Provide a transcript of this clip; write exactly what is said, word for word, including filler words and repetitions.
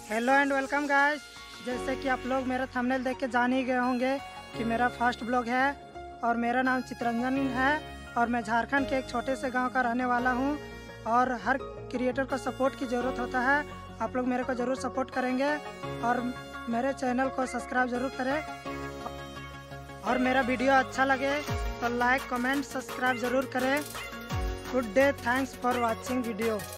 Hello and welcome guys. जैसे कि आप लोग मेरा थंबनेल देख के जान ही गए होंगे कि मेरा फर्स्ट ब्लॉग है और मेरा नाम चितरंजन है और मैं झारखंड के एक छोटे से गांव का रहने वाला हूं। और हर क्रिएटर को सपोर्ट की ज़रूरत होता है। आप लोग मेरे को ज़रूर सपोर्ट करेंगे और मेरे चैनल को सब्सक्राइब ज़रूर करें। और मेरा वीडियो अच्छा लगे तो लाइक कमेंट सब्सक्राइब ज़रूर करें। Good day, thanks for watching video.